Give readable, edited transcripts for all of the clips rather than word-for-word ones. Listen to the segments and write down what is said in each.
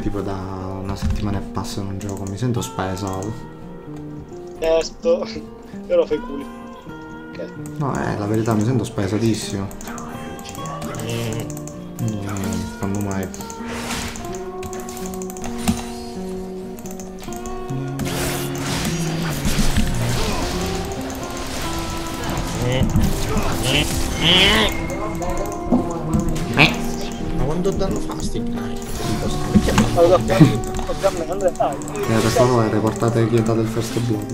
tipo da una settimana e passa non gioco, mi sento spaesato. Sto. Io lo fai culi. Ok. No, la verità, mi sento spaesatissimo. Quando mai? Ma quando danno fasti dai? Per favore, portate Chieta del First Blood.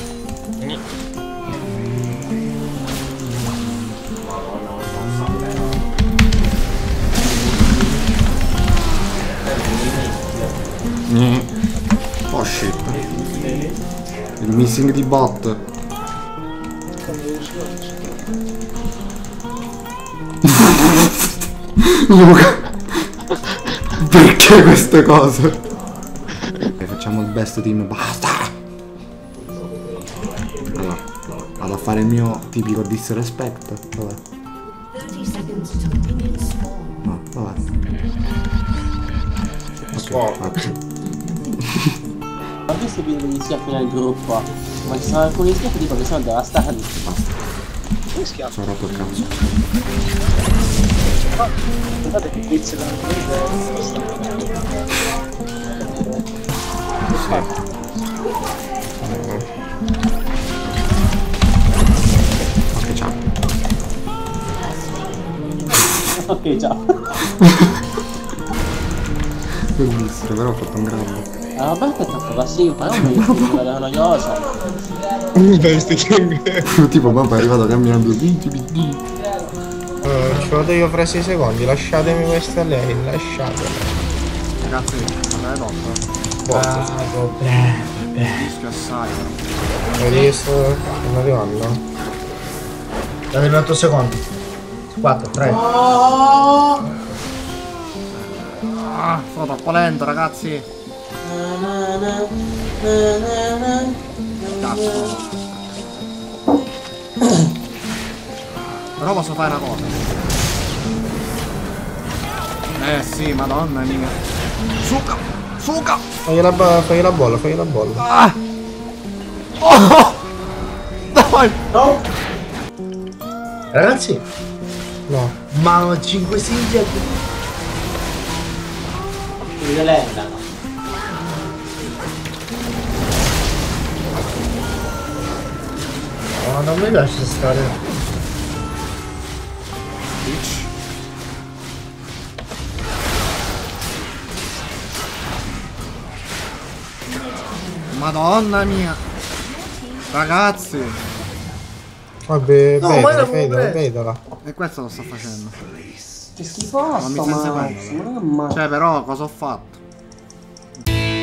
Oh shit. Il missing di bot. Luca, perché queste cose? Facciamo il best team, basta! Allora, vado a fare il mio tipico disrespect. Vabbè. No, vabbè. Ok. Ma questo video di sia fino al gruppo, ma ci sono alcuni iscritti tipo che sono devastati. Basta. Sono rotto il cazzo. Guardate che quiz da Ok, ciao. Ok, ciao. Bellissimo, però ho fatto un grande. La parte è troppo passiva, non mi è noiosa. Best King. Tipo, papà è arrivato camminando. Ci vado io fra 6 secondi, lasciatemi questa a lei, lasciatela. Ragazzi, non è troppo. Rischio assai. Hai visto? Stanno arrivando? Dammi 8 secondi. 4, 3. Sono troppo lento, ragazzi. Cazzo. Però posso fare una cosa. Sì, madonna mia. Suca! Suca! Fai la bolla, fai la bolla. Ah! Oh! Dai! No! Ragazzi, No. ma 5 siglie. Violenta. No, non mi piace stare. Madonna mia! Ragazzi! Vabbè, No, ma vedala. E questo lo sto facendo. Che schifoso, Non mi senza ma quello. Cioè, però, cosa ho fatto?